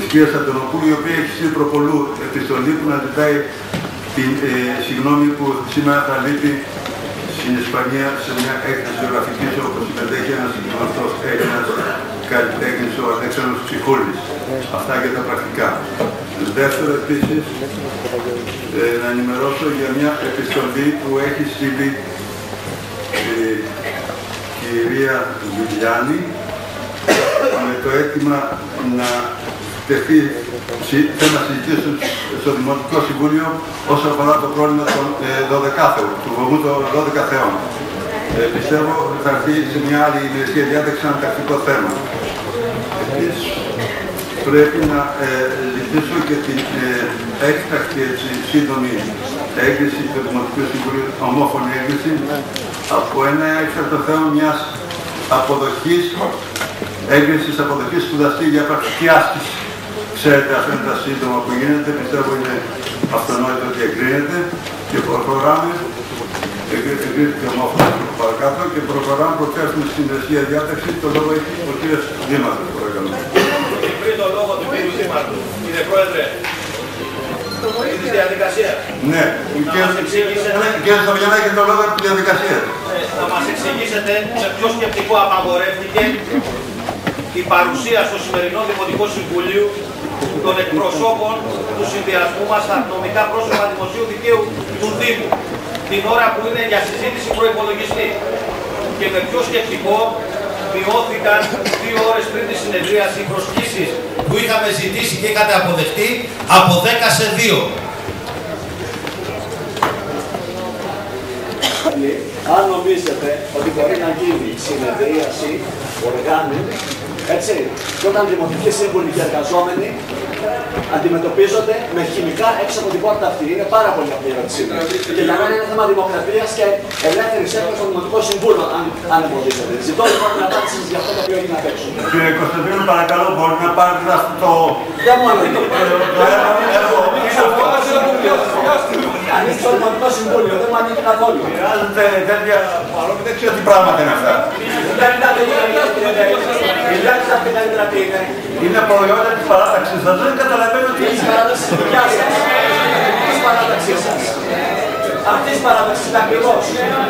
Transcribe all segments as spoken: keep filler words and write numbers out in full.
κυρίας Αντωνοπούλου, η οποία έχει στείλει προπολού επιστολή που να ζητάει την ε, συγγνώμη που σήμερα θα λείπει στην Ισπανία σε μια έκθεση γραφικής όπου συμμετέχει ένας γνωστός Έλληνας καλλιτέχνης, ο Αλέξανδρος Ψυχούλης. Αυτά και τα πρακτικά. Δεύτερο, επίσης, ε, να ενημερώσω για μια επιστολή που έχει στείλει η κυρία Γιουλιάννη με το αίτημα να τεθεί θέμα συζητήσεων στο Δημοτικό Συμβούλιο όσον αφορά το πρόβλημα των δωδεκάθεων, του βωμού των δώδεκα θεών. Ε, πιστεύω θα έρθει σε μια άλλη ημερησία διάταξη ένα τακτικό θέμα. Επίσης, πρέπει να ε, ζητήσω και την ε, έκτακτη έτσι, σύντομη έγκριση του Δημοτικού Συμβουλίου, ομόφωνη έγκριση, από ένα έκτακτο θέμα μιας αποδοχής, έγκρισης αποδοχής σπουδαστή για πρακτική άσκηση. Ξέρετε, αυτά είναι τα σύντομα που γίνεται, πιστεύω είναι αυτονόητο ότι εγκρίνεται και προχωράμε. Εγκρίθηκε ομόφωνα παρακάτω και προχωράμε προκειμένου στην ημερησία διάταξη. Το λόγο έχει ο κύριος Δήμαρχος, παρακαλώ. Και πριν το λόγο του κύριου Δήμαρχου, κύριε Πρόεδρε, της διαδικασίας. Ναι, κύριε Στοβιανά, έχετε το λόγο της διαδικασίας. Να μας εξηγήσετε σε ποιο σκεπτικό απαγορεύτηκε η παρουσία στο σημερινό Δημοτικό Συμβουλίο των εκπροσώπων του συνδυασμού μας στα νομικά πρόσωπα δημοσίου δικαίου του Δήμου, την ώρα που είναι για συζήτηση προϋπολογιστή. Και με ποιο σκεπτικό μειώθηκαν δύο ώρες πριν τη συνεδρίαση προσκλήσεις που είχαμε ζητήσει και είχατε αποδεχτεί από δέκα σε δύο. Αν νομίζετε ότι μπορεί να γίνει συνεδρίαση οργάνου, έτσι, και όταν δημοτικοί σύμβουλοι και εργαζόμενοι αντιμετωπίζονται με χημικά έξω από την πόρτα αυτή. Είναι πάρα πολύ απλή η ερώτησή μου. Και για μένα είναι θέμα δημοκρατίας και ελεύθερης έκφρασης των Δημοτικών Συμβούλων, αν, αν εμποδίζεται. Ζητώ λοιπόν την απάντηση σας για αυτό το οποίο έγινε απ' έξω. Κύριε Κωνσταντίνο, παρακαλώ, μπορεί να πάρετε αυτό το... Δεν μου ανήκει. Ανήκει στο Δημοτικό Συμβούλιο, δεν μου ανήκει καθόλου. Χρειάζεται τέτοια παρόμοια, δεν ξέρω τι πράγματα είναι αυτά. Είναι προϊόντα της παράταξης σας, δεν καταλαβαίνω τι είναι. Της παράταξης δικιά σας. Της παράταξης σας. Αυτής της παράταξης ακριβώς.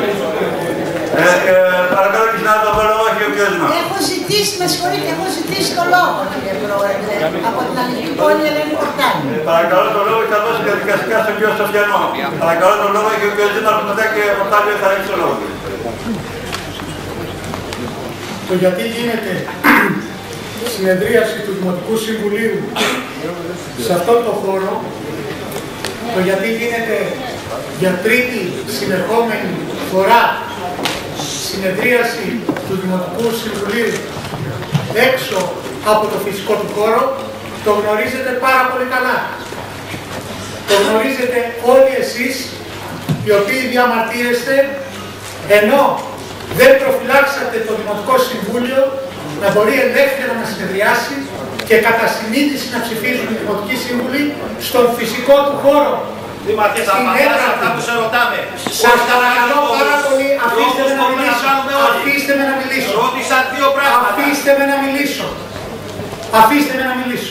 Παρακαλώ και να το λόγο, όχι ο κύριος Δήμαρχος. Έχω ζητήσει, με συγχωρείτε, έχω ζητήσει το λόγο, κύριε Πρόεδρε, από την Αλληλική Πόλη Ελένη Κορτάνη. Παρακαλώ το λόγο και θα δώσει διαδικαστικά στον κύριο Στοφιανό. Παρακαλώ το λόγο και ο κύριος Δήμαρχος μετά και ο Κορτάνη θα έχει το λόγο. Το γιατί γίνεται συνεδρίαση του Δημοτικού Συμβουλίου σε αυτόν τον χώρο, το γιατί γίνεται για τρίτη συνεχόμενη φορά συνεδρίαση του Δημοτικού Συμβουλίου έξω από το φυσικό του χώρο, το γνωρίζετε πάρα πολύ καλά. Το γνωρίζετε όλοι εσείς οι οποίοι διαμαρτύρεστε, ενώ δεν προφυλάξατε το Δημοτικό Συμβούλιο να μπορεί ελεύθερα να συνεδριάσει και κατά συνείδηση να ψηφίζουν οι Δημοτικοί Σύμβουλοι στον φυσικό του χώρο. Δήμαρχε, θα απαντάς αυτά που σε ρωτάμε. Σας παρακαλώ πάρα πολύ, αφήστε με να μιλήσω. Αφήστε με να μιλήσω. Ρώτησαν δύο πράγματα. Αφήστε με να μιλήσω. Αφήστε με να μιλήσω.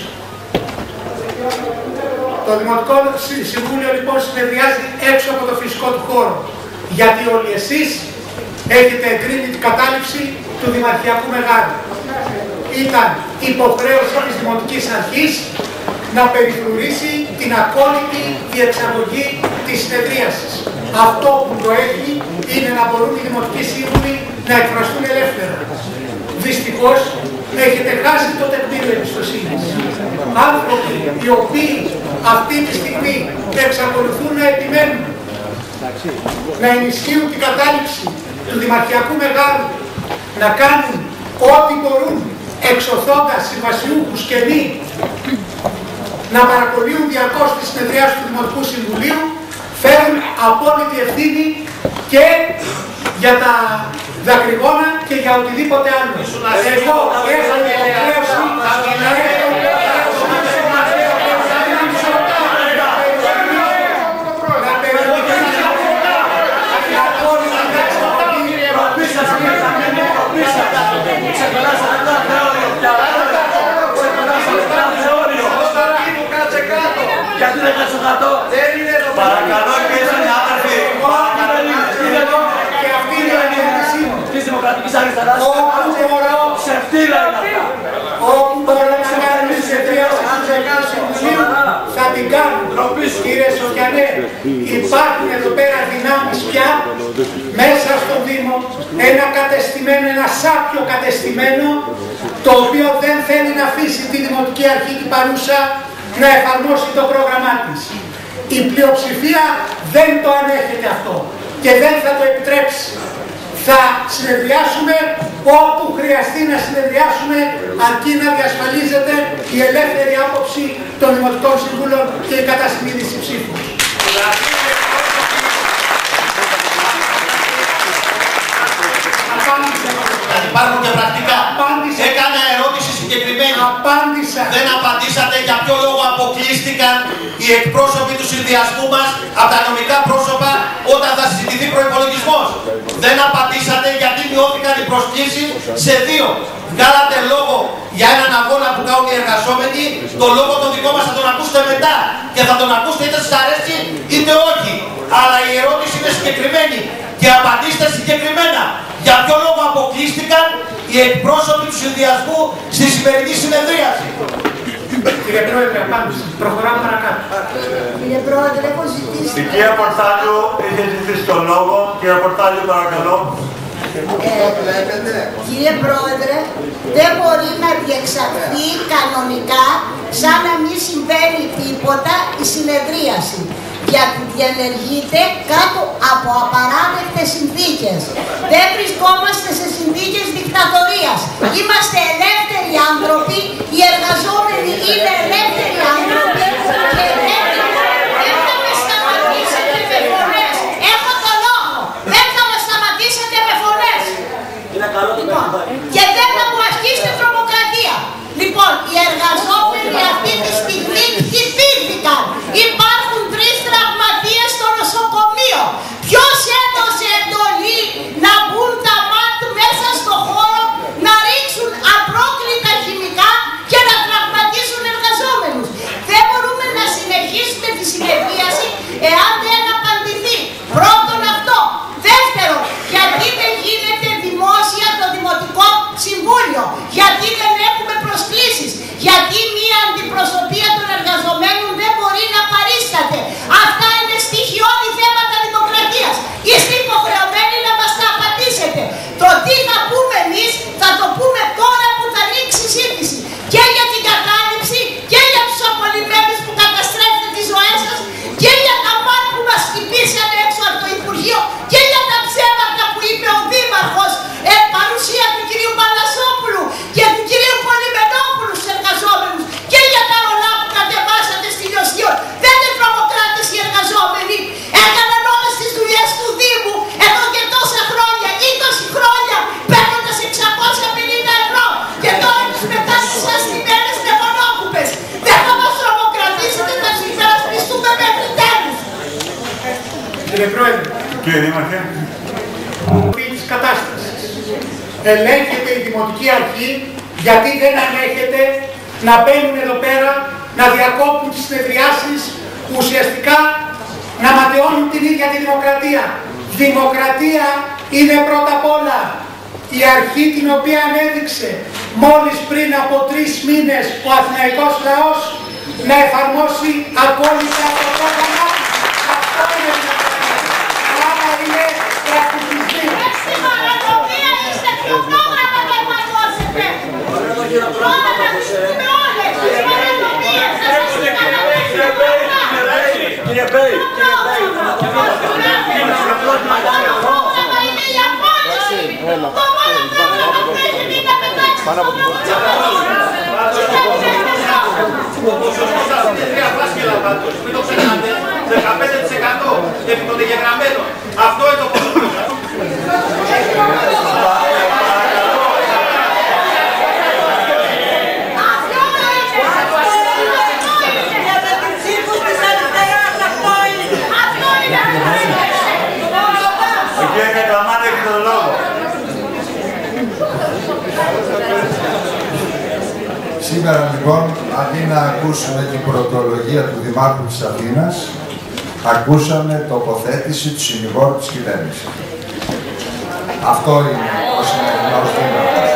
Το Δημοτικό Συμβούλιο λοιπόν συνεδριάζει έξω από το φυσικό του χώρο. Γιατί όλοι εσείς έχετε εγκρίνει την κατάληψη του Δημαρχιακού Μεγάρου. Ήταν υποχρέωση της Δημοτικής Αρχής να περιφρουρήσει την ακόλουτη διεξαγωγή της συνεδρίασης. Αυτό που το έχει είναι να μπορούν οι Δημοτικοί Σύμβουλοι να εκφραστούν ελεύθερα. Δυστυχώς έχετε χάσει το τεκμήριο εμπιστοσύνης. Άνθρωποι οι οποίοι αυτή τη στιγμή εξακολουθούν να επιμένουν να ενισχύουν την κατάληψη του Δημαρχιακού Μεγάρου, να κάνουν ό,τι μπορούν εξωθώντας συμβασιούχους και μη, να παρακολουθούν διαρκώς τις συνεδριάσεις του Δημοτικού Συμβουλίου, φέρουν απόλυτη ευθύνη και για τα δακρυγόνα και για οτιδήποτε άλλο. Εγώ έχω υποχρέωση Ξεπεράσατε κάθε όριο. Ξεπεράσατε κάθε όριο. κάτω. Παρακαλώ και συνάδελφοι. Και αυτή είναι η αντίληψή μου. Της Δημοκρατικής Αριστεράς. Όπου μπορώ, Ψευτήρα είναι αυτά. όπου μπορώ να κάνω τη συνεδρίαση του Συμβουλίου Συμβουλίου, θα την κάνω. Κύριε Σοφιανέ, υπάρχουν εδώ πέρα δυνάμεις πια μέσα στο Δήμο, ένα κατεστημένο, ένα σάπιο κατεστημένο, το οποίο δεν θέλει να αφήσει τη Δημοτική Αρχή την παρούσα να εφαρμόσει το πρόγραμμά της. Η πλειοψηφία δεν το ανέχεται αυτό και δεν θα το επιτρέψει. Θα συνεδριάσουμε όπου χρειαστεί να συνεδριάσουμε, αρκεί να διασφαλίζεται η ελεύθερη άποψη των Δημοτικών Συμβούλων και η κατασυνείδηση ψήφου. Γιατί υπάρχουν και πρακτικά. Απάντησε. Έκανα ερώτηση συγκεκριμένη. Απάντησα. Δεν απαντήσατε για ποιο λόγο αποκλείστηκαν οι εκπρόσωποι του συνδυασμού μας από τα νομικά πρόσωπα όταν θα συζητηθεί προϋπολογισμός. Δεν απαντήσατε γιατί μειώθηκαν οι προσκλήσεις σε δύο. Βγάλατε λόγο για έναν αγώνα που κάνουν οι εργαζόμενοι, το λόγο το δικό μας θα τον ακούσετε μετά και θα τον ακούσετε είτε σας αρέσει είτε όχι. Αλλά η ερώτηση είναι συγκεκριμένη και απαντήστε συγκεκριμένα. Για ποιο λόγο αποκλείστηκαν οι εκπρόσωποι του συνδυασμού στη σημερινή συνεδρίαση. Κύριε Πρόεδρε, απάντηση. Προχωράμε παρακάτω. Κύριε Πρόεδρε, έχω ζητήσει... Η κυρία Πορτάλιου είχε ζητήσει τον λόγο. Κύριε Πορτάλιου, παρακαλώ. Ε, κύριε Πρόεδρε, δεν μπορεί να διεξαχθεί κανονικά σαν να μην συμβαίνει τίποτα η συνεδρίαση, γιατί διενεργείται κάτω από απαράδεκτες συνθήκες. Δεν βρισκόμαστε σε συνθήκες δικτατορίας. Είμαστε ελεύθεροι άνθρωποι, οι εργαζόμενοι είναι ελεύθεροι άνθρωποι και δεν θα με σταματήσετε με φωνές. Έχω το λόγο. Δεν θα με σταματήσετε με φωνές. Λοιπόν, και δεν θα μου ασκήσετε τρομοκρατία. Λοιπόν, οι εργαζόμενοι αυτή τη στιγμή χτυπήθηκαν. Υπάρχουν τρεις τραυματίες στο νοσοκομείο. Ποιος έδωσε εντολή να μπουν τα ΜΑΤ μέσα στο χώρο, να ρίξουν απρόκλητα χημικά και να τραυματίσουν εργαζόμενους? Δεν μπορούμε να συνεχίσουμε τη συνεδρίαση εάν δεν απαντηθεί. Πρώτον αυτό. Δεύτερον, γιατί δεν γίνεται δημόσια το Δημοτικό Συμβούλιο? Γιατί δεν έχουμε προσκλήσεις? Γιατί μία αντιπροσωπεία των εργαζομένων δεν μπορεί να παρίσταται? Αυτά είναι στοιχειώδη θέματα δημοκρατίας. Είστε υποχρεωμένοι να μας τα απαντήσετε. Το τι θα πούμε εμείς θα το πούμε τώρα που θα λήξει η σύντηση. Και για την κατάληψη και για τους απολυμμένους που καταστρέφετε τις ζωές σας και για τα μάτ που μας χτυπήσανε έξω από το Υπουργείο και για τα ψέματα που είπε ο Δήμαρχος ε, παρουσία του κυρίου Παλασόπουλου και του κυρίου Πολυμενόπουλου στους εργαζόμενους και για τα ρολά που κατεβάσατε στη Λιωσίο. Δεν είναι τρομοκράτες οι εργαζόμενοι. Έκαναν όλες τις δουλειές του Δήμου εδώ και τόσα χρόνια, είκοσι χρόνια, παίρνοντας εξακόσια πενήντα ευρώ και τώρα τους πετάτε σαν στημένες με μονόκουπες. Δεν θα μας τρομοκρατήσετε, θα τους υπερασπιστούμε μέχρι τέλους. Κύριε Πρόεδρε, Κύριε Δήμαρχε. της κατάστασης. Ελέγχεται η Δημοτική Αρχή γιατί δεν ανέχεται να μπαίνουν εδώ πέρα, να διακόπτουν τις συνεδριάσεις που ουσιαστικά να ματαιώνουν την ίδια τη δημοκρατία. Δημοκρατία είναι πρώτα απ' όλα η αρχή την οποία ανέδειξε μόλις πριν από τρεις μήνες ο αθηναϊκός λαός να εφαρμόσει απόλυτα το πρόγραμμά του. Αυτό είναι δημοκρατία. Άρα είναι πρακτικιστή. Στην παρανομία είστε, ποιο πρόγραμμα θα εφαρμόσετε? Τώρα θα βρίσκουμε όλες τις παρανομίες. Θα σας Κύριε Μπέι, πρόγραμμα είναι η απόλυση. Το μόνο πρόγραμμα που έχετε είναι να πετάξετε στον Ο ποσοστός σας είναι τρία φάσκελα πάντως, μην το ξεχνάτε, δεκαπέντε τοις εκατό επί των εγγεγραμμένων. Αυτό είναι το ποσοστό σας. Κύριε Κακαμάνα, έχει τον λόγο. Σήμερα λοιπόν, αντί να ακούσουμε την πρωτολογία του Δημάρχου της Αθήνας, ακούσαμε τοποθέτηση του συνηγόρου της κυβέρνησης. Αυτό είναι ο σημερινός δήμαρχος.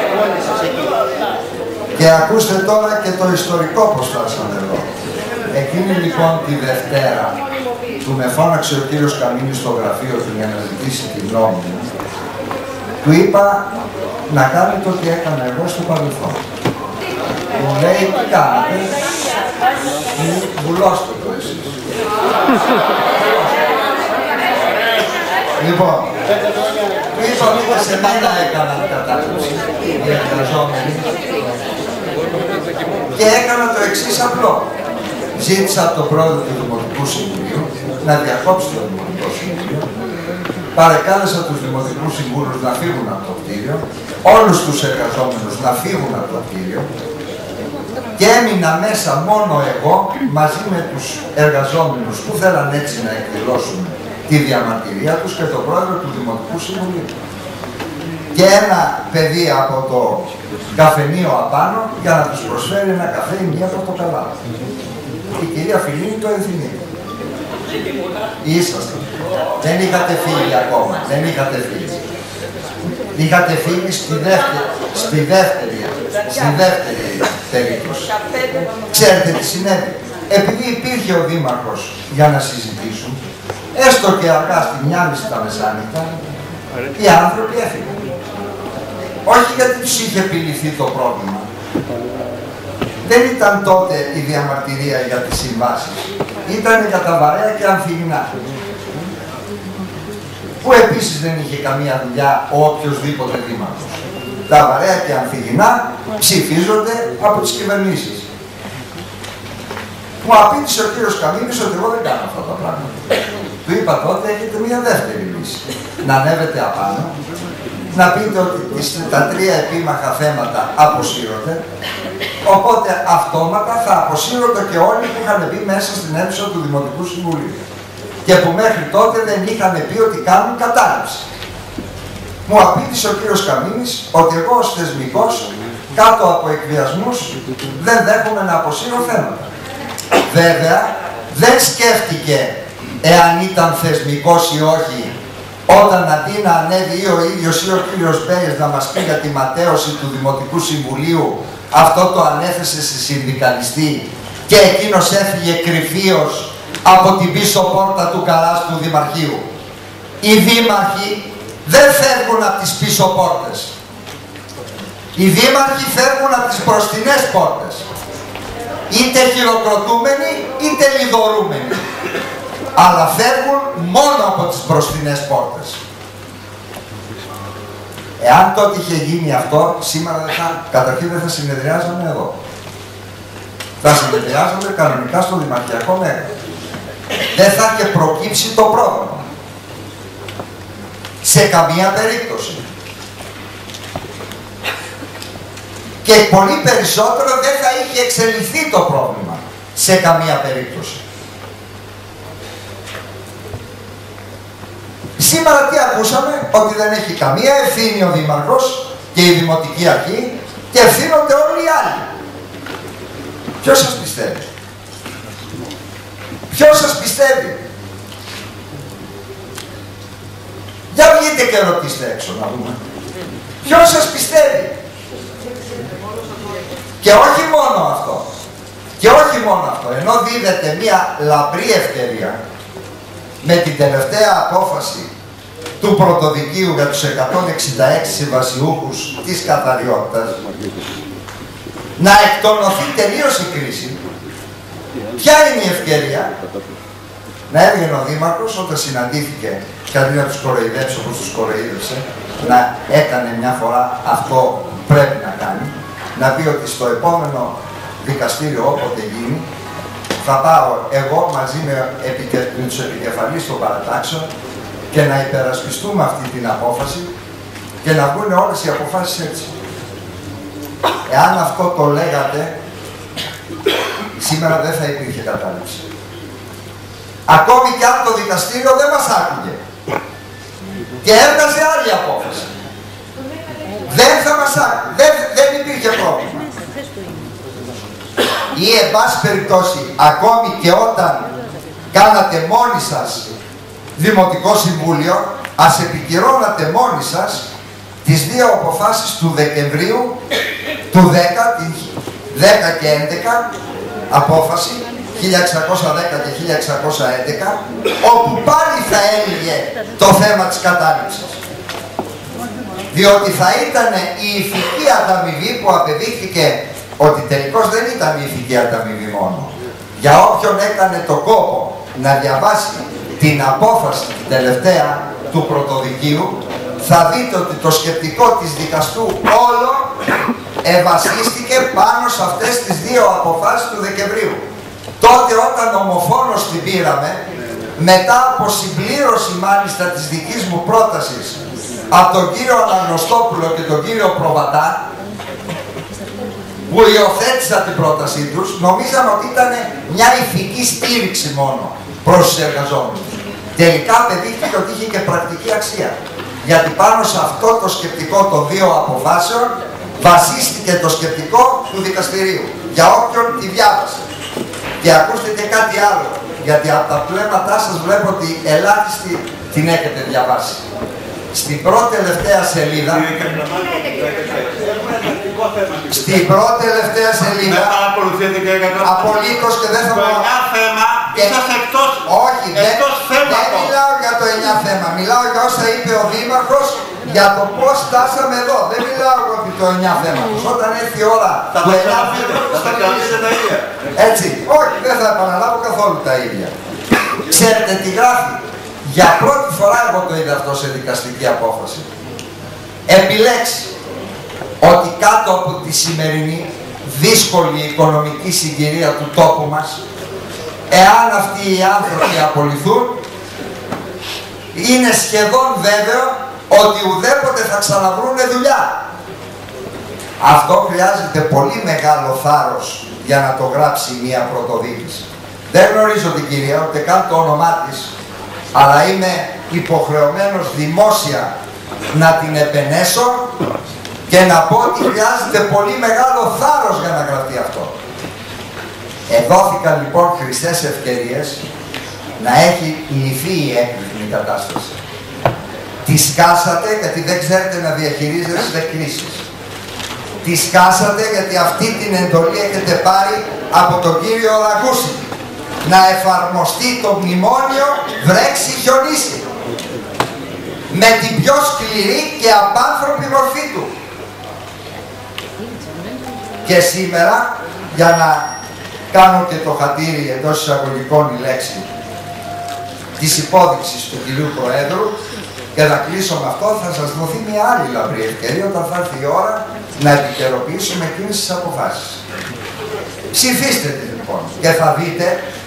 Και ακούστε τώρα και το ιστορικό πως φτάσαμε εδώ. Εκείνη λοιπόν τη Δευτέρα που με φώναξε ο κύριος Καμίνης στο γραφείο του για να ζητήσει τη γνώμη μου, του είπα να κάνει το τι έκανα εγώ στο παρελθόν. Μου λέει, τι κάνετε, βουλώστε το εσείς. Λοιπόν, του είπα ότι σε μένα έκαναν κατάληψη οι εργαζόμενοι και έκανα το εξής απλό. Ζήτησα από τον πρόεδρο του Δημοτικού Συμβουλίου να διακόψει το Δημοτικό Συμβούλιο, παρεκάλεσα τους Δημοτικούς Συμβούλους να φύγουν από το κτίριο, όλους τους εργαζόμενους να φύγουν από το κτίριο και έμεινα μέσα μόνο εγώ μαζί με τους εργαζόμενους που θέλαν έτσι να εκδηλώσουν τη διαμαρτυρία τους και τον πρόεδρο του Δημοτικού Συμβουλίου. Και ένα παιδί από το καφενείο απάνω για να τους προσφέρει ένα καφέ ή μία πορτοκαλάδα. Η κυρία Φιλίνη το ενθυμεί. Ήσασταν. Δεν είχατε φύγει ακόμα. Δεν είχατε φύγει. Είχατε φύγει στη δεύτερη, στη δεύτερη, στη δεύτερη περίπτωση. Ξέρετε τι συνέβη. Επειδή υπήρχε ο Δήμαρχος για να συζητήσουν, έστω και αργά στη μια μισή τα μεσάνυχτα, οι άνθρωποι έφυγαν. Όχι γιατί τους είχε επιληθεί το πρόβλημα. Δεν ήταν τότε η διαμαρτυρία για τις συμβάσεις. Ήταν για τα βαρέα και αμφιγνά. Που επίσης δεν είχε καμία δουλειά ο οποιοσδήποτε δήμαρχος. Τα βαρέα και αμφιγνά ψηφίζονται από τις κυβερνήσεις. Μου απήντησε ο κύριος Καμίνης ότι εγώ δεν κάνω αυτά τα πράγματα. Του είπα τότε έχετε μια δεύτερη λύση. Να ανέβετε απάνω, να πείτε ότι τα τρία επίμαχα θέματα αποσύρονται, οπότε αυτόματα θα αποσύρονται και όλοι που είχαν μπει μέσα στην αίθουσα του Δημοτικού Συμβουλίου και που μέχρι τότε δεν είχαν πει ότι κάνουν κατάληψη. Μου απήντησε ο κύριος Καμίνης ότι εγώ ως θεσμικός κάτω από εκβιασμούς δεν δέχομαι να αποσύρω θέματα. Βέβαια δεν σκέφτηκε εάν ήταν θεσμικός ή όχι, όταν αντί να ανέβει ή ο ίδιος ή ο κύριος Μπέης να μας πει για τη ματέωση του Δημοτικού Συμβουλίου, αυτό το ανέθεσε σε συνδικαλιστή και εκείνος έφυγε κρυφίος από την πίσω πόρτα του καλάστου Δημαρχείου. Οι δήμαρχοι δεν φεύγουν από τις πίσω πόρτες. Οι δήμαρχοι φεύγουν από τις μπροστινές πόρτες. Είτε χειροκροτούμενοι είτε λιδωρούμενοι. Αλλά φεύγουν μόνο από τις μπροστινές πόρτες. Εάν τότε είχε γίνει αυτό, σήμερα δεν θα, καταρχήν δεν θα συνεδριάζαμε εδώ. Θα συνεδριάζαμε κανονικά στο Δημαρχιακό Μέγαρο. Δεν θα είχε προκύψει το πρόβλημα. Σε καμία περίπτωση. Και πολύ περισσότερο δεν θα είχε εξελιχθεί το πρόβλημα. Σε καμία περίπτωση. Σήμερα τι ακούσαμε, ότι δεν έχει καμία ευθύνη ο Δήμαρχος και η Δημοτική Αρχή και ευθύνονται όλοι οι άλλοι. Ποιος σας πιστεύει? Ποιος σας πιστεύει? Για βγείτε και ρωτήστε έξω να δούμε. Ποιος σας πιστεύει? Και όχι μόνο αυτό. Και όχι μόνο αυτό. Ενώ δίδεται μια λαμπρή ευκαιρία με την τελευταία απόφαση του Πρωτοδικείου για τους εκατόν εξήντα έξι συμβασιούχους της καθαριότητας να εκτονωθεί τελείως η κρίση, ποια είναι η ευκαιρία? Να έβγαινε ο Δήμαρχος όταν συναντήθηκε και αντί να τους κοροϊδέψει όπως τους κοροϊδεύσε, να έκανε μια φορά αυτό που πρέπει να κάνει, να πει ότι στο επόμενο δικαστήριο όποτε γίνει θα πάω εγώ μαζί με, επικε... με τους επικεφαλείς των παρατάξεων και να υπερασπιστούμε αυτή την απόφαση και να βγουν όλες οι αποφάσεις έτσι. Εάν αυτό το λέγατε, σήμερα δεν θα υπήρχε κατάληψη. Ακόμη και αν το δικαστήριο δεν μας άκουγε και έβγαζε άλλη απόφαση, δεν θα μας άκουγε, δεν, δεν υπήρχε πρόβλημα. ή εν πάση περιπτώσει ακόμη και όταν κάνατε μόνοι σας Δημοτικό Συμβούλιο, ας επικυρώνατε μόνοι σας τις δύο αποφάσεις του Δεκεμβρίου του δέκα, δέκα και έντεκα, απόφαση χίλια εξακόσια δέκα και χίλια εξακόσια έντεκα, όπου πάλι θα έλεγε το θέμα της κατάληψης. Διότι θα ήταν η ηθική ανταμοιβή που απεδείχθηκε ότι τελικώς δεν ήταν η ηθική ανταμοιβή μόνο. Για όποιον έκανε τον κόπο να διαβάσει την απόφαση την τελευταία του πρωτοδικείου, θα δείτε ότι το σκεπτικό της δικαστού όλο ευασίστηκε πάνω σε αυτές τις δύο αποφάσεις του Δεκεμβρίου. Τότε όταν ομοφόνος την πήραμε, μετά από συμπλήρωση μάλιστα της δικής μου πρότασης από τον κύριο Αναγνωστόπουλο και τον κύριο Προβατά, που υιοθέτησαν την πρότασή τους, νομίζαμε ότι ήταν μια ηθική στήριξη μόνο προς τους εργαζόμενους. Τελικά απεδείχθηκε ότι είχε και πρακτική αξία. Γιατί πάνω σε αυτό το σκεπτικό των δύο αποφάσεων βασίστηκε το σκεπτικό του δικαστηρίου. Για όποιον τη διάβασε. Και ακούστε και κάτι άλλο. Γιατί από τα πλέματά σας βλέπω ότι ελάχιστοι την έχετε διαβάσει. Στην πρώτη τελευταία σελίδα, στην πρώτη τελευταία σελίδα, απολύτως και δεν θα το εννιά θέμα, είσαστε εκτός, όχι, εκτός δεν, δεν μιλάω για το εννιά θέμα, μιλάω για όσα είπε ο Δήμαρχος για το πώς φτάσαμε εδώ. Δεν μιλάω για το εννιά θέμα. Όταν έρθει η ώρα του εννιά θέματος θα μιλήσετε τα ίδια. Έτσι, όχι, δεν θα επαναλάβω καθόλου τα ίδια. Ξέρετε τι γράφει? Για πρώτη φορά εγώ το είδα αυτό σε δικαστική απόφαση. Επιλέξει ότι κάτω από τη σημερινή δύσκολη οικονομική συγκυρία του τόπου μας, εάν αυτοί οι άνθρωποι απολυθούν, είναι σχεδόν βέβαιο ότι ουδέποτε θα ξαναβρούνε δουλειά. Αυτό χρειάζεται πολύ μεγάλο θάρρος για να το γράψει μια πρωτοδίκηση. Δεν γνωρίζω την κυρία, ούτε καν το όνομά της, αλλά είμαι υποχρεωμένος δημόσια να την επενέσω και να πω ότι χρειάζεται πολύ μεγάλο θάρρος για να γραφτεί αυτό. Εδόθηκαν λοιπόν χρυσές ευκαιρίες να έχει λυθεί η έκρηθμη κατάσταση. Τη σκάσατε γιατί δεν ξέρετε να διαχειρίζεστε κρίσεις. Τη σκάσατε γιατί αυτή την εντολή έχετε πάρει από τον κύριο Ραγκούση. Να εφαρμοστεί το μνημόνιο βρέξει χιονίσει. Με την πιο σκληρή και απάνθρωπη μορφή του. Και σήμερα, για να κάνω και το χατήρι εντός εισαγωγικών η λέξη της υπόδειξης του κυρίου Προέδρου, και να κλείσω με αυτό, θα σας δοθεί μια άλλη λαμπρή ευκαιρία όταν θα έρθει η ώρα να επικαιροποιήσουμε εκείνες τις αποφάσεις. Ψηφίστε τη λοιπόν και θα δείτε,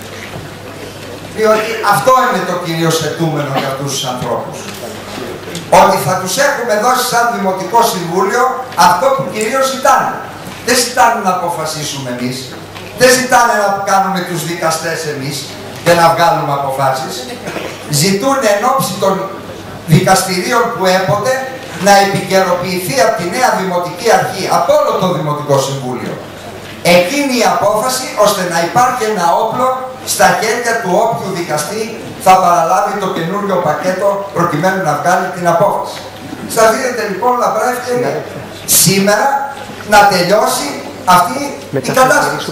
διότι αυτό είναι το κυρίως αιτούμενο για αυτούς τους ανθρώπους. Ότι θα τους έχουμε δώσει σαν Δημοτικό Συμβούλιο αυτό που κυρίως ζητάνε. Δεν ζητάνε να αποφασίσουμε εμείς, δεν ζητάνε να κάνουμε τους δικαστές εμείς και να βγάλουμε αποφάσεις. Ζητούν εν ώψη των δικαστηρίων που έπονται να επικαιροποιηθεί από τη νέα Δημοτική Αρχή, από όλο το Δημοτικό Συμβούλιο, εκείνη η απόφαση, ώστε να υπάρχει ένα όπλο στα χέρια του όποιου δικαστή θα παραλάβει το καινούριο πακέτο προκειμένου να βγάλει την απόφαση. Σας δίνετε λοιπόν λαμπρά ευκαιρία σήμερα να τελειώσει αυτή η κατάσταση.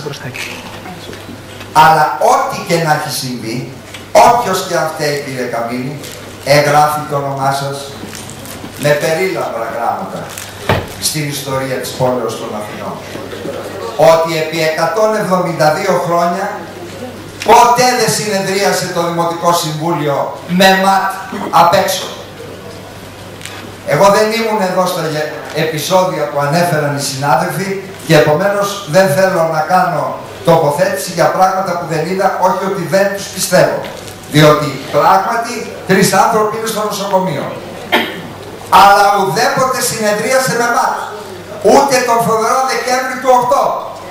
Αλλά ό,τι και να έχει συμβεί, όποιος και αν φταίει, κύριε Καμίνη, εγγράφει το όνομά σας με περίλαμπρα γράμματα στην ιστορία της πόλεως των Αθηνών. Ότι επί εκατόν εβδομήντα δύο χρόνια ποτέ δεν συνεδρίασε το Δημοτικό Συμβούλιο με ματ απ' έξω. Εγώ δεν ήμουν εδώ στα επεισόδια που ανέφεραν οι συνάδελφοι και επομένως δεν θέλω να κάνω τοποθέτηση για πράγματα που δεν είδα, όχι ότι δεν τους πιστεύω. Διότι πράγματι τρεις άνθρωποι είναι στο νοσοκομείο. Αλλά ουδέποτε συνεδρίασε με ματ. Ούτε τον φοβερό Δεκέμβρη του οκτώ.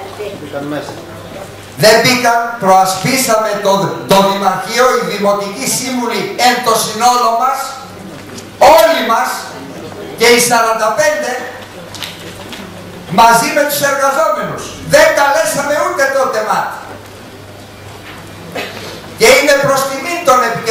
Δεν μπήκαν, προασπίσαμε το, το Δημαρχείο, οι Δημοτικοί Σύμβουλοι εν το συνόλο μας, όλοι μας και οι σαράντα πέντε μαζί με τους εργαζόμενους. Δεν καλέσαμε ούτε τότε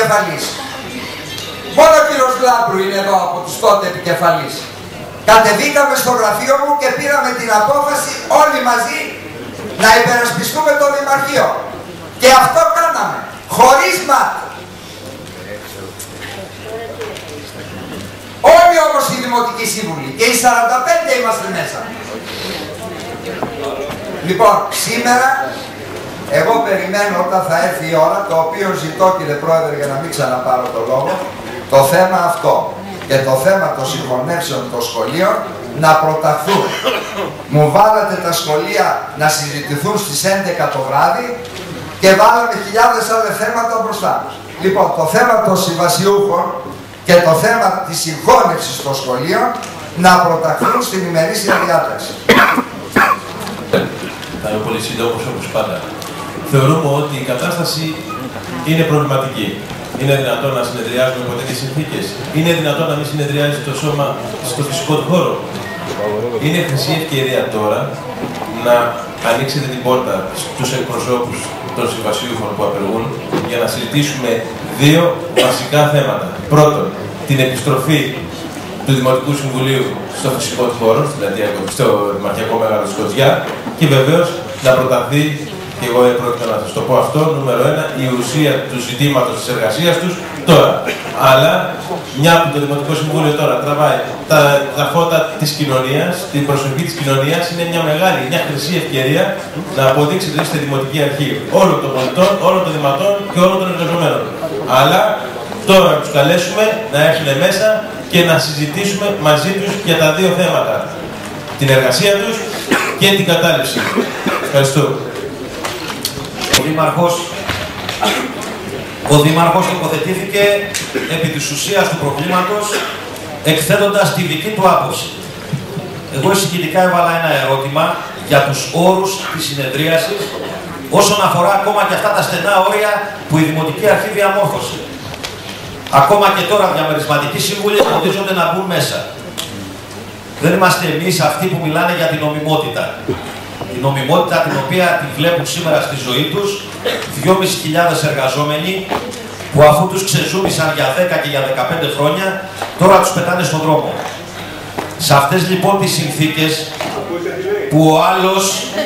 επικεφαλής. Μόνο ο κύριος Λάμπρου είναι εδώ από τους τότε επικεφαλής. Κατεβήκαμε στο γραφείο μου και πήραμε την απόφαση όλοι μαζί να υπερασπιστούμε το Δημαρχείο. Και αυτό κάναμε, χωρίς ΜΑΤ. Όλοι όμως οι Δημοτικοί Σύμβουλοι και οι σαράντα πέντε είμαστε μέσα. Λοιπόν, σήμερα εγώ περιμένω όταν θα έρθει η ώρα, το οποίο ζητώ κύριε Πρόεδρε για να μην ξαναπάρω το λόγο, το θέμα αυτό και το θέμα των συγχωνεύσεων των σχολείων να προταχθούν. Μου βάλατε τα σχολεία να συζητηθούν στις έντεκα το βράδυ και βάλαμε χιλιάδες άλλα θέματα μπροστά. Λοιπόν, το θέμα των συμβασιούχων και το θέμα της συγχώνευσης των σχολείων να προταχθούν στην ημερήσια διάταξη. Θα είμαι πολύ σύντομος όπως πάντα. Θεωρούμε ότι η κατάσταση είναι προβληματική. Είναι δυνατόν να συνεδριάζουμε υπό τέτοιες συνθήκες? Είναι δυνατόν να μην συνεδριάζει το σώμα στο φυσικό του χώρο? Είναι χρυσή ευκαιρία τώρα να ανοίξετε την πόρτα στους εκπροσώπους των συμβασιούχων που απεργούν για να συζητήσουμε δύο βασικά θέματα. Πρώτον, την επιστροφή του Δημοτικού Συμβουλίου στο φυσικό του χώρο, στο Δημαρχιακό Μέγαρο Σκωτιά, και βεβαίως να προταθεί, και εγώ πρόκειται να σας το πω αυτό, νούμερο ένα, η ουσία του ζητήματος της εργασίας τους τώρα. Αλλά, μια που το Δημοτικό Συμβούλιο τώρα τραβάει τα, τα φώτα της κοινωνίας, την προσοχή της κοινωνίας, είναι μια μεγάλη, μια χρυσή ευκαιρία να αποδείξετε ότι είστε Δημοτική Αρχή όλων των πολιτών, όλων των δηματών και όλων των εργαζομένων. Αλλά τώρα να τους καλέσουμε να έρθουν μέσα και να συζητήσουμε μαζί τους για τα δύο θέματα. Την εργασία τους και την κατάληψη. Ευχαριστώ. Ο Δήμαρχος, ο Δήμαρχος τοποθετήθηκε επί της ουσίας του προβλήματος, εκθέτοντας τη δική του άποψη. Εγώ εισηγητικά έβαλα ένα ερώτημα για τους όρους της συνεδρίασης, όσον αφορά ακόμα και αυτά τα στενά όρια που η Δημοτική Αρχή διαμόρφωσε. Ακόμα και τώρα διαμερισματικοί σύμβουλοι εμποδίζονται να μπουν μέσα. Δεν είμαστε εμείς αυτοί που μιλάνε για την νομιμότητα. Η νομιμότητα την οποία τη βλέπουν σήμερα στη ζωή τους δυόμισι χιλιάδες εργαζόμενοι που αφού τους ξεζούμισαν για δέκα και για δεκαπέντε χρόνια τώρα τους πετάνε στον δρόμο. Σε αυτές λοιπόν τις συνθήκες που ο άλλος,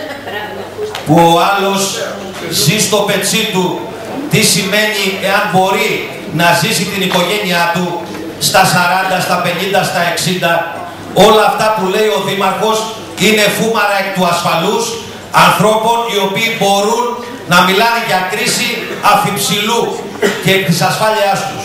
που ο άλλος ζει στο πετσί του τι σημαίνει εάν μπορεί να ζήσει την οικογένειά του στα σαράντα, στα πενήντα, στα εξήντα, όλα αυτά που λέει ο Δήμαρχος είναι φούμαρα εκ του ασφαλούς ανθρώπων οι οποίοι μπορούν να μιλάνε για κρίση αφιψηλού και της ασφάλειάς τους.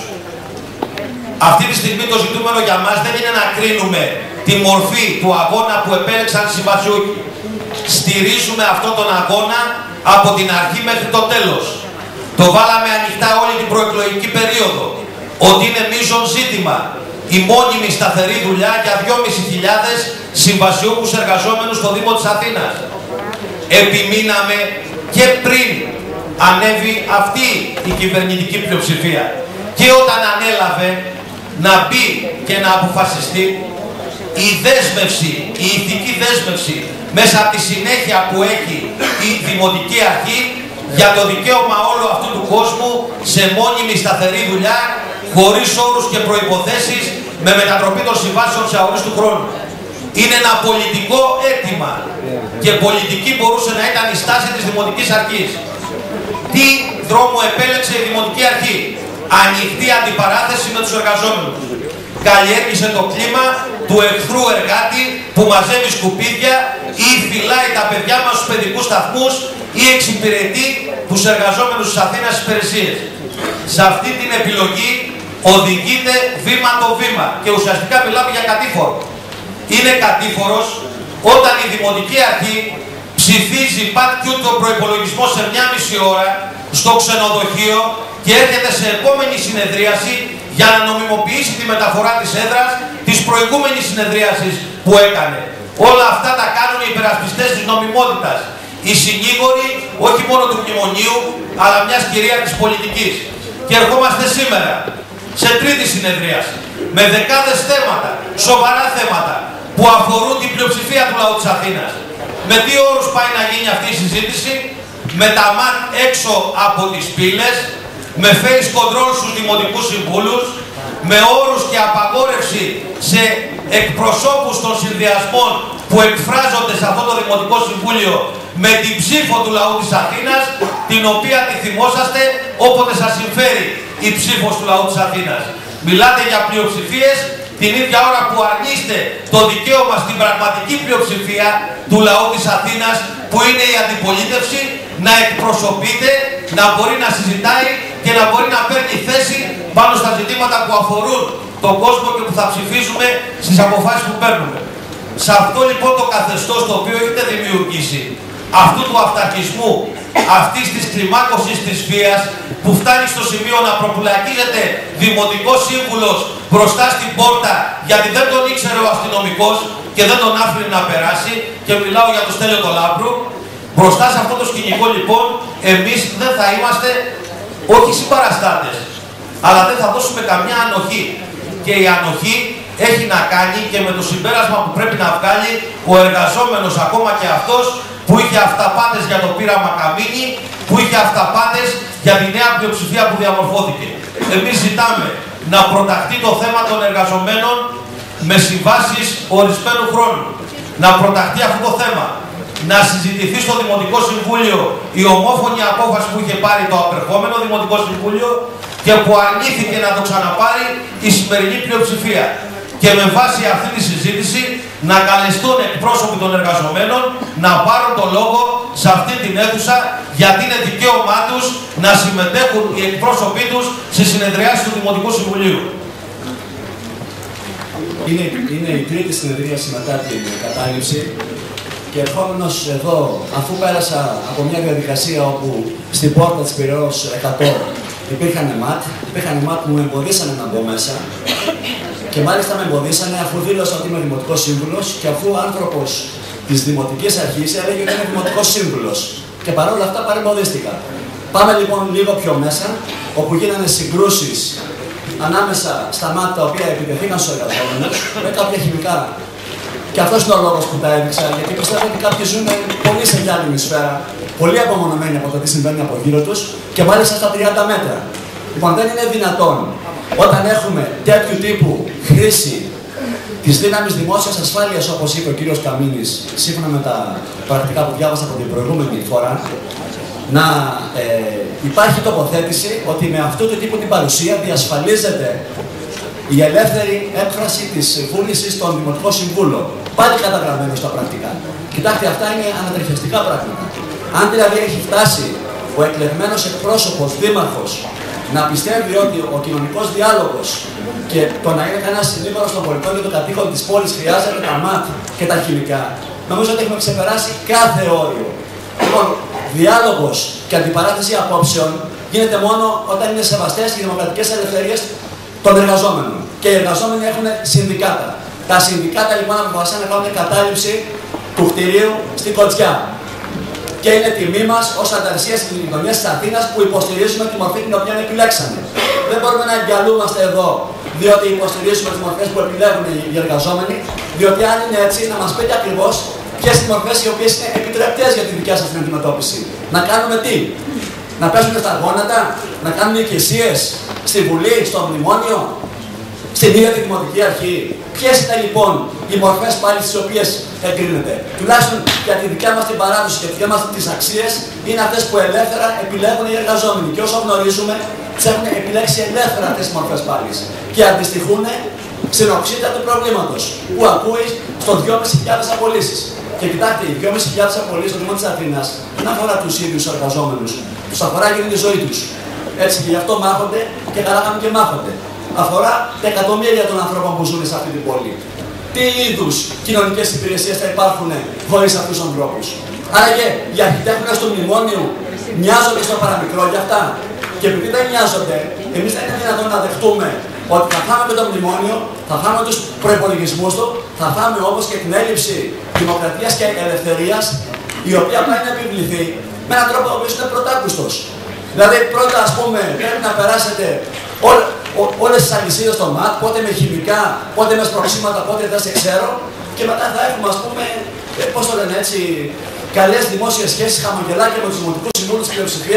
Αυτή τη στιγμή το ζητούμενο για μας δεν είναι να κρίνουμε τη μορφή του αγώνα που επέλεξαν οι συμβασιούχοι. Στηρίζουμε αυτόν τον αγώνα από την αρχή μέχρι το τέλος. Το βάλαμε ανοιχτά όλη την προεκλογική περίοδο. Ότι είναι μείζον ζήτημα η μόνιμη σταθερή δουλειά για δυόμισι χιλιάδες συμβασιούχους εργαζόμενους στο Δήμο της Αθήνας. Επιμείναμε και πριν ανέβει αυτή η κυβερνητική πλειοψηφία και όταν ανέλαβε να μπει και να αποφασιστεί η δέσμευση, η ηθική δέσμευση μέσα από τη συνέχεια που έχει η Δημοτική Αρχή για το δικαίωμα όλου αυτού του κόσμου σε μόνιμη σταθερή δουλειά, χωρίς όρους και προϋποθέσεις, με μετατροπή των συμβάσεων σε αορίστου χρόνου. Είναι ένα πολιτικό αίτημα και πολιτική μπορούσε να ήταν η στάση της Δημοτικής Αρχής. Τι δρόμο επέλεξε η Δημοτική Αρχή? Ανοιχτή αντιπαράθεση με τους εργαζόμενους. Καλλιέργησε το κλίμα του εχθρού εργάτη που μαζεύει σκουπίδια ή φυλάει τα παιδιά μας στους παιδικούς σταθμούς ή εξυπηρετεί τους εργαζόμενους της Αθήνας στις υπηρεσίες. Σε αυτή την επιλογή οδηγείται βήμα το βήμα και ουσιαστικά μιλάμε για κατήφορο. Είναι κατήφορος όταν η Δημοτική Αρχή ψηφίζει πατ-κιού τον προϋπολογισμό σε μια μισή ώρα στο ξενοδοχείο και έρχεται σε επόμενη συνεδρίαση για να νομιμοποιήσει τη μεταφορά της έδρας της προηγούμενης συνεδρίασης που έκανε. Όλα αυτά τα κάνουν οι υπερασπιστές της νομιμότητας. Οι συνήγοροι όχι μόνο του μνημονίου, αλλά μιας κυρίαρχης πολιτικής. Και ερχόμαστε σήμερα σε τρίτη συνεδρίαση με δεκάδες θέματα, σοβαρά θέματα που αφορούν την πλειοψηφία του λαού της Αθήνας. Με τι όρους πάει να γίνει αυτή η συζήτηση? Με τα ΜΑΤ έξω από τις πύλες, με face control στους δημοτικούς συμβούλους, με όρους και απαγόρευση σε εκπροσώπους των συνδυασμών που εκφράζονται σε αυτό το Δημοτικό Συμβούλιο με την ψήφο του λαού της Αθήνας, την οποία τη θυμόσαστε όποτε σας συμφέρει η ψήφος του λαού της Αθήνας. Μιλάτε για πλειοψηφίες την ίδια ώρα που αρνείστε το δικαίωμα στην πραγματική πλειοψηφία του λαού της Αθήνας, που είναι η αντιπολίτευση, να εκπροσωπείται, να μπορεί να συζητάει και να μπορεί να παίρνει θέση πάνω στα ζητήματα που αφορούν τον κόσμο και που θα ψηφίζουμε στις αποφάσεις που παίρνουμε. Σε αυτό λοιπόν το καθεστώς το οποίο έχετε δημιουργήσει, αυτού του αυταρχισμού, αυτής της κλιμάκωσης της βίας, που φτάνει στο σημείο να προπουλακίζεται δημοτικός σύμβουλος μπροστά στην πόρτα γιατί δεν τον ήξερε ο αστυνομικός και δεν τον άφηνε να περάσει, και μιλάω για το Στέλιο το Λάμπρου. Μπροστά σε αυτό το σκηνικό λοιπόν εμείς δεν θα είμαστε όχι συμπαραστάτες, αλλά δεν θα δώσουμε καμιά ανοχή. Και η ανοχή έχει να κάνει και με το συμπέρασμα που πρέπει να βγάλει ο εργαζόμενος, ακόμα και αυτός που είχε αυταπάτες για το πείραμα Καμίνη, που είχε αυταπάτες για τη νέα πλειοψηφία που διαμορφώθηκε. Εμείς ζητάμε να προταχθεί το θέμα των εργαζομένων με συμβάσεις ορισμένου χρόνου. Να προταχθεί αυτό το θέμα. Να συζητηθεί στο Δημοτικό Συμβούλιο η ομόφωνη απόφαση που είχε πάρει το απερχόμενο Δημοτικό Συμβούλιο και που αρνήθηκε να το ξαναπάρει η σημερινή πλειοψηφία. Και με βάση αυτή τη συζήτηση να καλεστούν εκπρόσωποι των εργαζομένων να πάρουν το λόγο σε αυτή την αίθουσα, γιατί είναι δικαίωμά τους να συμμετέχουν οι εκπρόσωποι τους στις συνεδριάσεις του Δημοτικού Συμβουλίου. Είναι, είναι η τρίτη συνεδρίαση μετά την κατάληψη και ερχόμενος εδώ, αφού πέρασα από μια διαδικασία όπου στην πόρτα της Πειραιώς εκατό υπήρχαν ΜΑΤ, υπήρχαν ΜΑΤ που με εμποδίσανε να μπω μέσα, και μάλιστα με εμποδίσανε αφού δήλωσα ότι είμαι Δημοτικός Σύμβουλος και αφού ο άνθρωπος της Δημοτικής Αρχής έλεγε ότι είμαι Δημοτικός Σύμβουλος. Και παρόλα αυτά παρεμποδίστηκα. Πάμε λοιπόν λίγο πιο μέσα, όπου γίνανε συγκρούσεις ανάμεσα στα ΜΑΤ τα οποία επιτεθήκαν στους εργαζόμενους με κάποια χημικά. Και αυτός είναι ο λόγος που τα έδειξα, γιατί πιστεύω ότι κάποιοι ζουν πολύ σε μια άλλη σφαίρα, πολύ απομονωμένοι από το τι συμβαίνει από γύρω τους και μάλιστα στα τριάντα μέτρα. Λοιπόν, δεν είναι δυνατόν όταν έχουμε τέτοιου τύπου χρήση της δύναμης δημόσιας ασφάλειας, όπως είπε ο κύριος Καμίνης, σύμφωνα με τα πρακτικά που διάβασα από την προηγούμενη φορά, να ε, υπάρχει τοποθέτηση ότι με αυτού του τύπου την παρουσία διασφαλίζεται η ελεύθερη έκφραση της βούλησης των Δημοτικών Συμβούλων. Πάλι καταγραμμένο στα πρακτικά. Κοιτάξτε, αυτά είναι ανατριχιαστικά πράγματα. Αν δηλαδή έχει φτάσει ο εκλεγμένος εκπρόσωπος, δήμαρχος, να πιστεύει ότι ο κοινωνικός διάλογος και το να είναι κανένας συνήγορος των πολιτών και των κατοίκων της πόλης χρειάζεται τα ΜΑΤ και τα χημικά, νομίζω ότι έχουμε ξεπεράσει κάθε όριο. Λοιπόν, διάλογος και αντιπαράθεση απόψεων γίνεται μόνο όταν είναι σεβαστές οι δημοκρατικές ελευθερίες των εργαζόμενων. Και οι εργαζόμενοι έχουν συνδικάτα. Τα συνδικάτα λοιπόν αποφασίσαν να κάνουν κατάληψη του κτηρίου στην Κοτσιά. Και είναι τιμή μας ως ανταρσία στις γειτονιές της Αθήνας που υποστηρίζουμε τη μορφή την οποία επιλέξαμε. Δεν μπορούμε να εγκαλούμαστε εδώ διότι υποστηρίζουμε τις μορφές που επιλέγουν οι εργαζόμενοι, διότι αν είναι έτσι, να μας πείτε ακριβώς ποιες είναι οι μορφές οι οποίες είναι επιτρεπτές για τη δικιά σας την αντιμετώπιση. Να κάνουμε τι? Να πέσουμε στα γόνατα, να κάνουμε οικεσίες στη Βουλή, στο Μνημόνιο, στην ίδια τη Δημοτική Αρχή. Ποιες είναι λοιπόν οι μορφές πάλι στις οποίες εγκρίνεται? Τουλάχιστον για τη δικιά μας την παράδοση και τη δικιά μας τις αξίες είναι αυτές που ελεύθερα επιλέγουν οι εργαζόμενοι. Και όσο γνωρίζουμε, τις έχουν επιλέξει ελεύθερα αυτές τις μορφές πάλι. Και αντιστοιχούν στην οξύτητα του προβλήματος που ακούει στο δυόμισι χιλιάδες απολύσεις. Και κοιτάξτε, οι δυόμισι χιλιάδες απολύσεις στο Δήμο της Αθήνας δεν αφορά τους ίδιους εργαζόμενους. Τους αφορά και τη ζωή τους. Έτσι, και γι' αυτό μάχονται και καλά κάνουν και μάχονται. Αφορά τα εκατομμύρια των ανθρώπων που ζουν σε αυτή την πόλη. Τι είδους κοινωνικές υπηρεσίες θα υπάρχουν χωρίς αυτούς τους ανθρώπους? Άρα και οι αρχιτέκτονες του μνημόνιου μοιάζονται στο παραμικρό για αυτά. Και επειδή δεν μοιάζονται, εμείς δεν είναι δυνατόν να δεχτούμε ότι θα φάμε με το μνημόνιο, θα φάμε τους προϋπολογισμούς του, θα φάμε όμως και την έλλειψη δημοκρατίας και ελευθερίας, η οποία πάει να επιβληθεί με έναν τρόπο ο οποίος είναι πρωτάκουστος. Δηλαδή, πρώτα, ας πούμε, πρέπει να περάσετε ό, ό, όλες τις αλυσίδες στο ΜΑΤ, πότε με χημικά, πότε με σπροξήματα, πότε δεν σε ξέρω, και μετά θα έχουμε, ας πούμε, πώς το λένε έτσι, καλές δημόσιες σχέσεις, χαμογελάκια με τους δημοτικούς συμβούλους της πλειοψηφίας,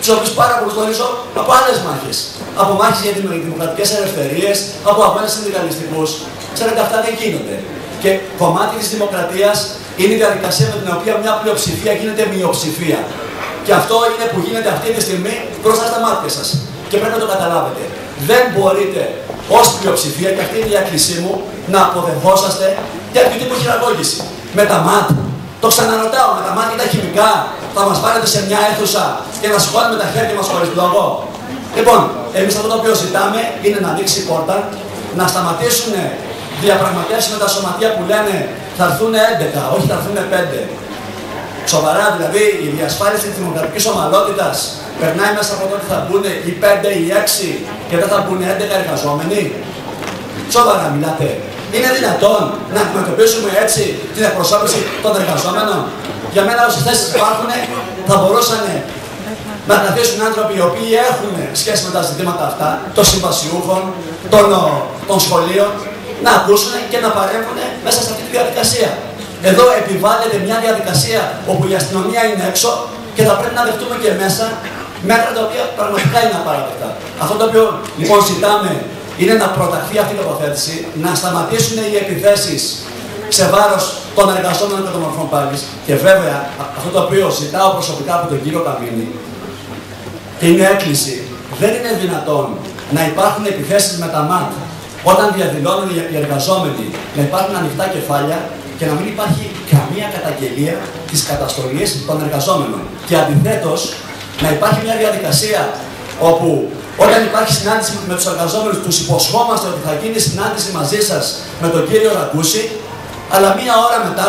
τους οποίους πάρα πολλούς γνωρίζω από άλλες μάχες. Από μάχες για δημοκρατικές ελευθερίες, από αγώνες συνδικαλιστικούς. Ξέρετε, αυτά δεν γίνονται. Και κομμάτι της δημοκρατίας είναι η διαδικασία με την οποία μια πλειοψηφία γίνεται μειοψηφία. Και αυτό είναι που γίνεται αυτή τη στιγμή μπροστά στα μάτια σας. Και πρέπει να το καταλάβετε. Δεν μπορείτε ως πλειοψηφία, και αυτή είναι η έκκλησή μου, να αποδεχόσαστε τέτοιου τύπου χειραγώγηση. Με τα ΜΑΤ. Το ξαναρωτάω, με τα ΜΑΤ και τα χημικά θα μας πάρετε σε μια αίθουσα και να σηκώνουμε τα χέρια μας χωρίς λόγο. Λοιπόν, εμείς αυτό το οποίο ζητάμε είναι να ανοίξει η πόρτα, να σταματήσουν διαπραγματεύσεις με τα σωματεία που λένε θα έρθουν έντεκα, όχι θα έρθουν πέντε. Σοβαρά, δηλαδή η διασφάλιση της δημοκρατικής ομαλότητας περνάει μέσα από το ότι θα μπουν οι πέντε ή έξι και δεν θα μπουν έντεκα εργαζόμενοι. Σοβαρά μιλάτε. Είναι δυνατόν να αντιμετωπίσουμε έτσι την εκπροσώπηση των εργαζόμενων? Για μένα όσες θέσεις υπάρχουν θα μπορούσαν να καθίσουν άνθρωποι οι οποίοι έχουν σχέση με τα ζητήματα αυτά, των συμβασιούχων, των, των σχολείων, να ακούσουν και να παρέμβουν μέσα σε αυτή τη διαδικασία. Εδώ επιβάλλεται μια διαδικασία όπου η αστυνομία είναι έξω και θα πρέπει να δεχτούμε και μέσα μέτρα τα οποία πραγματικά είναι απαράδεκτα. Αυτό το οποίο λοιπόν ζητάμε είναι να προταχθεί αυτή η τοποθέτηση, να σταματήσουν οι επιθέσεις σε βάρος των εργαζόμενων και των μορφών πάλης. Και βέβαια αυτό το οποίο ζητάω προσωπικά από τον κύριο Καμίνη και είναι έκκληση, δεν είναι δυνατόν να υπάρχουν επιθέσεις με τα ΜΑΤ όταν διαδηλώνουν οι εργαζόμενοι, να υπάρχουν ανοιχτά κεφάλια και να μην υπάρχει καμία καταγγελία της καταστολής των εργαζόμενων. Και αντιθέτως, να υπάρχει μια διαδικασία όπου όταν υπάρχει συνάντηση με τους εργαζόμενους, τους υποσχόμαστε ότι θα γίνει συνάντηση μαζί σας με τον κύριο Ρακούση, αλλά μία ώρα μετά,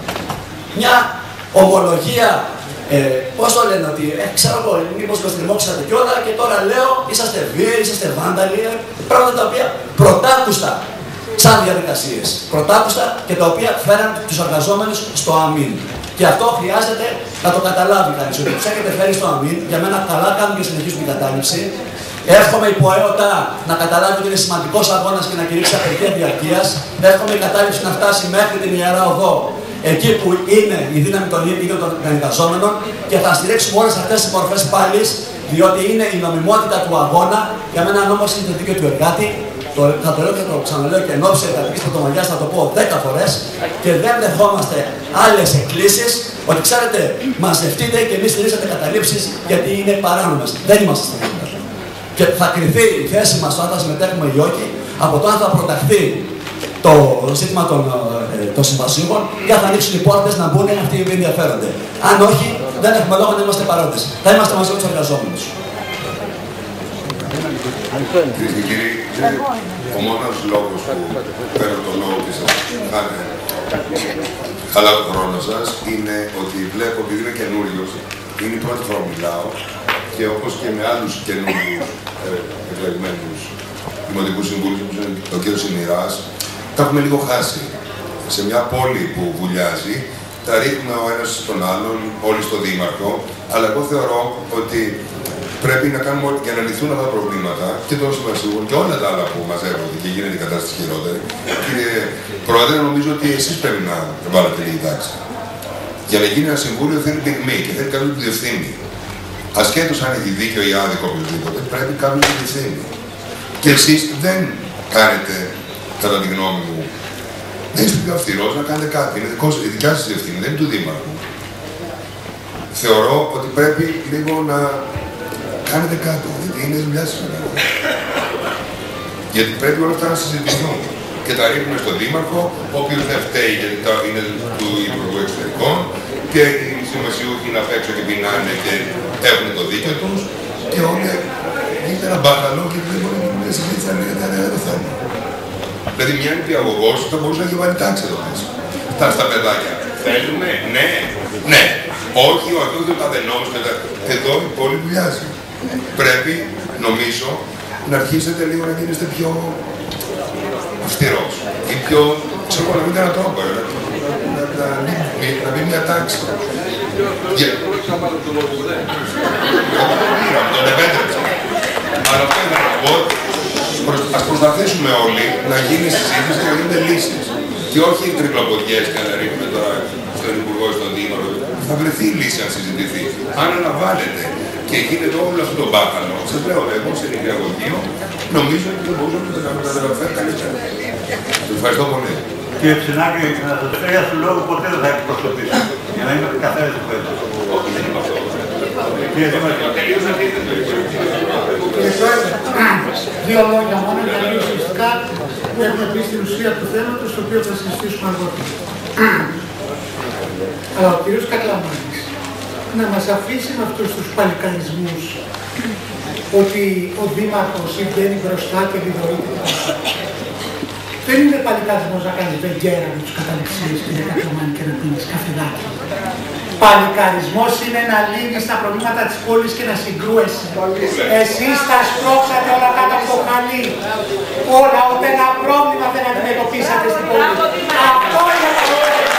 μια ομολογία, ε, πώς το λένε, ότι ε, ξέρω εγώ, μήπως με στριμώξατε κιόλα και τώρα λέω, είσαστε βίαιοι, είσαστε βάνταλοι, πράγματα τα οποία πρωτάκουστα σαν διαδικασίες. Πρωτάκουστα και τα οποία φέραν τους εργαζόμενους στο αμήν. Και αυτό χρειάζεται να το καταλάβει κανείς. Ότι τους έχετε φέρει στο αμήν, για μένα καλά κάνουν και συνεχίζουν την κατάληψη. Εύχομαι υποαίωτα να καταλάβει ότι είναι σημαντικός αγώνας και να κηρύξει απεργία διαρκείας. Εύχομαι η κατάληψη να φτάσει μέχρι την Ιερά Οδό, εκεί που είναι η δύναμη των ίδιων των εργαζόμενων, και θα στηρίξουμε όλες αυτές τις μορφές πάλης, διότι είναι η νομιμότητα του αγώνα. Για μένα νόμος είναι το δίκαιο του εργάτη. Το, θα το λέω και το ξαναλέω και εν ώψη εργατικής πρωτομαγιάς θα το πω δέκα φορές, και δεν δεχόμαστε άλλες εκκλήσεις ότι ξέρετε μαζευτείτε και εμείς στηρίζετε καταλήψεις γιατί είναι παράνομες. Δεν είμαστε στην Ελλάδα. Και θα κριθεί η θέση μας αν θα συμμετέχουμε ή όχι από το αν θα προταχθεί το ζήτημα των, ε, των συμβασίων και θα ανοίξουν οι πόρτες να μπουν αυτοί οι οποίοι ενδιαφέρονται. Αν όχι, δεν έχουμε λόγο να είμαστε παρόντες. Θα είμαστε μαζί με τους εργαζόμενους. Κυρίες και κύριοι, ο μόνος λόγος που παίρνω τον λόγο και σας χάνε καλά το χρόνο σας είναι ότι βλέπω, επειδή είμαι καινούριος, είναι η πρώτη φορά που μιλάω και όπως και με άλλους καινούριους ε, εκλεγμένους δημοτικούς συμβούλους, όπως είναι ο κ. Σιμηράς, τα έχουμε λίγο χάσει. Σε μια πόλη που βουλιάζει, τα ρίχνουμε ο ένας στον άλλον, όλοι στον δήμαρχο, αλλά εγώ θεωρώ ότι πρέπει να κάνουμε ό,τι για να λυθούν αυτά τα προβλήματα και των συμβασιούχων και όλα τα άλλα που μαζεύονται και γίνεται η κατάσταση χειρότερη. Κύριε Πρόεδρε, νομίζω ότι εσείς πρέπει να βάλετε λίγη τάξη. Για να γίνει ένα συμβούλιο θέλει πυγμή και θέλει κάποιον που διευθύνει. Ασχέτως αν έχει δίκιο ή άδικο οποιοδήποτε, πρέπει κάποιον που διευθύνει. Και εσείς δεν κάνετε, κατά τη γνώμη μου, δεν είστε πιο αυστηρός να κάνετε κάτι. Είναι δικό, η δικιά σας ευθύνη, δεν είναι του Δήμαρχου. Θεωρώ ότι πρέπει λίγο να κάνετε κάτι, γιατί είναι δουλειά σας να κάνετε. Γιατί πρέπει όλα αυτά να συζητηθούν. Και τα ρίχνουμε στον Δήμαρχο, ο οποίος δεν φταίει γιατί είναι του Υπουργού Εξωτερικών, και οι συμβασιούχοι είναι απ' έξω και πεινάνε και έχουν το δίκαιο τους, και όλοι γίνεται ένα μπάχαλο και δεν μπορεί να συζητήσει αν είναι κανένα το θέμα. Δηλαδή, μια νηπιαγωγός θα μπορούσε να έχει βάλει τάξη εδώ μέσα. Τα στα παιδάκια. Θέλουμε, ναι, ναι. Όχι, όχι, όχι, τα δενόμαστε. Εδώ η πόλη βουλιάζει. Πρέπει, νομίζω, να αρχίσετε λίγο να γίνεστε πιο αυστηρός ή πιο, ξέρω, να μην έναν τρόπο, να, να, να, να μην μια τάξη. Τον επέτρεψα. Αλλά αυτό είναι να πω, ας προσπαθήσουμε όλοι να γίνει συζήτηση και να γίνονται λύσεις. Και όχι τρικλοποδιές και να ρίχνουμε τώρα στον Υπουργό, στον Δήμαρχο, θα βρεθεί λύση αν συζητηθεί. Αν αναβάλλεται και γίνεται όλο αυτό το μπάχαλο, σας λέω, εγώ σε νηπιαγωγείο νομίζω ότι δεν μπορούσαμε να τα καταφέρει καλύτερα. Σας ευχαριστώ πολύ. Κύριε Ψινάκη, να σας φέρει του λόγου ποτέ δεν θα εκπροσωπήσω. Για να είμαι καθένα του πέτρου. Όχι, δεν είμαι αυτό. Κύριε Δήμαρχε. Κύριε Πρόεδρε, δύο λόγια μόνο για να ουσιαστικά έχουμε πει στην ουσία του θέματος, το οποίο θα συζητήσουμε αργότερα. Αλλά ο κύριος Κακλαμάνης να μας αφήσει με αυτούς τους παλικανισμούς ότι ο Δήμαρχος βγαίνει μπροστά και λιδωρείται. Δεν είναι παλικαρισμός να κάνεις βεγγέρα με τους καταληξίες, κύριε Κακλαμάνη, και να πίνεις καφεδάκι. Παλικαρισμός είναι να λύνεις τα προβλήματα της πόλης και να συγκρούεσαι. Εσείς τα σπρώξατε όλα κάτω από το χαλί. Όλα, ούτε ένα πρόβλημα δεν αντιμετωπίσατε στην πόλη. Αυτό είναι το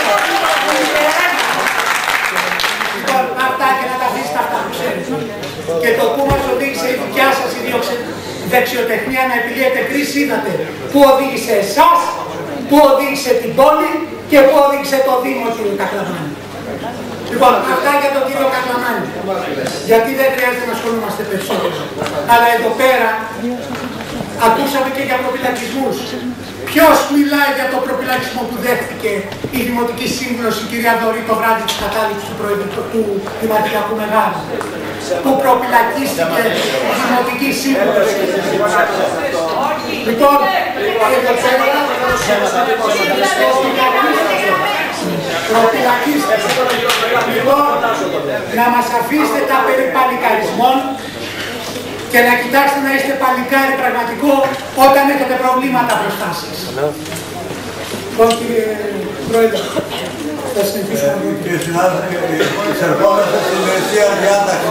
λοιπόν, αυτά και να τα αφήσετε αυτά που ξέρετε. Και το που μας οδήγησε η δικιά σας η δεξιοτεχνία να επιλύετε κρίση, είδατε που οδήγησε εσάς, που οδήγησε την πόλη και που οδήγησε το Δήμο, κύριε Κακλαμάνη. Λοιπόν, αυτά για τον κύριο Κακλαμάνη. Γιατί δεν χρειάζεται να ασχολούμαστε περισσότερο. Αλλά εδώ πέρα ακούσαμε και για προπυλακισμούς. Ποιος μιλάει για το προπυλακισμό που δέχτηκε η Δημοτική Σύμβουλος, η κυρία Δωρή, το βράδυ της κατάληψης του, του Δημαρχιακού Μεγάλου. Που προπυλακίστηκε η Δημοτική Σύμβουλος. Λοιπόν, εδώ προπυλακίστε. Λοιπόν, να μας αφήσετε τα περί παλικαρισμών και να κοιτάξετε να είστε παλικάρι πραγματικό όταν έχετε προβλήματα μπροστά σας. Λοιπόν, κύριε Πρόεδρε, θα συνεχίσουμε. Κύριε συνάδελφε, εισερχόμαστε στην ημερησία διάταξη.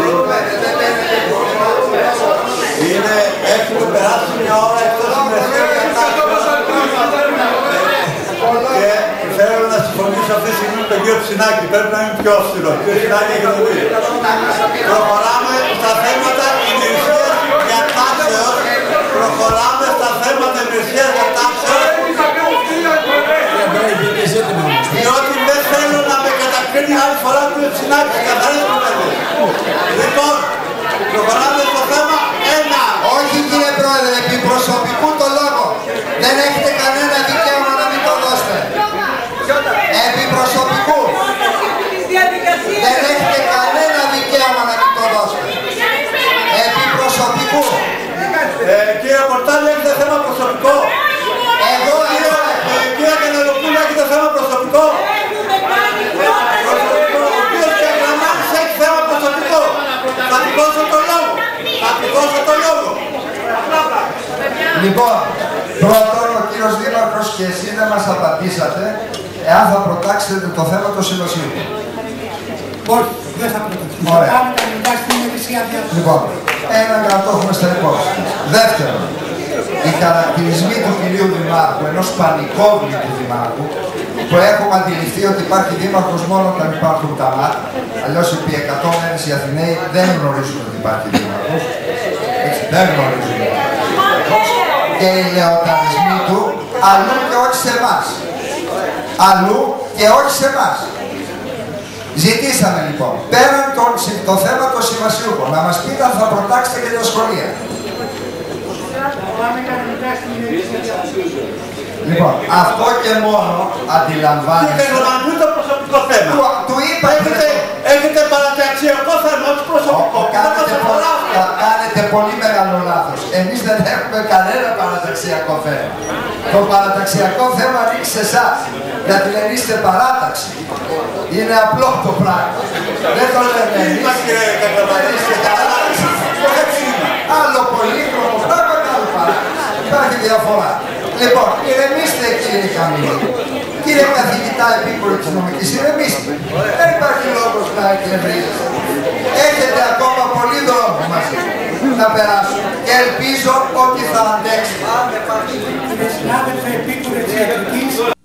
Είναι, έχουμε περάσει μια ώρα εκτός ημερησίας διάταξης. Και θέλω να συμφωνήσω αυτή τη στιγμή με τον κύριο Ψινάκη. Πρέπει να είμαι πιο αυστηρό. Κύριε Ψινάκη, έχετε δει. Προχωράμε στα θέματα ημερησίας διατάξεως. Προχωράμε στα θέματα ημερησίας διατάξεως. Διότι δεν θέλω να με κατακρίνει άλλη φορά του Ψινάκη. Καθαρές κουβέντες. Λοιπόν, προχωράμε στο θέμα ένα. Όχι, κύριε Πρόεδρε, επί προσωπικού το λόγο. Δεν έχετε κανένα δικαίωμα να μην το δώσετε. Επί προσωπικού. Δεν έχετε κανένα δικαίωμα να μην το δώσετε. Επί προσωπικού. Ε, κύριε Πορτάλη, έχετε θέμα προσωπικό. Εγώ, Κύριε, ε, κύριε Κανελοπούλου, έχετε θέμα προσωπικό. Προσωπικό. Ο κύριος Κακλαμάνης έχει θέμα προσωπικό. Θα του δώσω το λόγο. Θα του δώσω το λόγο. Λοιπόν, πρώτον ο κύριος Δήμαρχος και εσείς δεν μας απαντήσατε εάν θα προτάξετε το θέμα του συλλοσίου. Όχι, δεν θα προτάξουμε. Ωραία. Πάμε να μιλάμε στην ημερησία διάταξη. Λοιπόν, ένα για να το έχουμε στα υπόψη. Δεύτερον, οι χαρακτηρισμοί του κυρίου Δημάρχου, ενός πανικόβλητου Δημάρχου, που έχουμε αντιληφθεί ότι υπάρχει Δήμαρχος μόνο όταν υπάρχουν τα ΜΑΤ, αλλιώς επί εκατό μέρες οι Αθηναίοι δεν γνωρίζουν ότι υπάρχει Δήμαρχος. Έτσι, δεν γνωρίζουν. Και οι λεωταρισμοί του αλλού και όχι σε εμάς. Αλλού και όχι σε εμάς. Ζητήσαμε λοιπόν, πέραν το, το θέμα των συμβασιούχων, να μας πείτε αν θα προτάξετε και τα σχολεία. Λοιπόν, αυτό και μόνο αντιλαμβάνεστε. Κύριε Κακλαμάνη, το προσωπικό θέμα. Του, του είπα, έχετε, έχετε παραταξιακό θέμα, όχι προσωπικό. Κάνετε, πολύ, κάνετε πολύ μεγάλο λάθος. Εμείς δεν έχουμε κανένα παραταξιακό θέμα. Το παραταξιακό θέμα ρίξει σε εσάς. Γιατί δεν είστε παράταξη. Είναι απλό το πράγμα. Δεν το λέμε εμείς. Δεν είστε παράταξη. Άλλο πολύκρομο πράγμα, άλλο παράταξη. Υπάρχει διαφορά. Λοιπόν, ηρεμήστε κύριε Καμίλη. Κύριε καθηγητά επίκουρη της νομικής, ηρεμήστε. Δεν υπάρχει λόγος να εκνευρίζεστε. Έχετε ακόμα πολύ δρόμο μαζί να περάσουμε. Και ελπίζω ότι θα αντέξετε. Συνάδελφε επίκουρη της ιατρικής,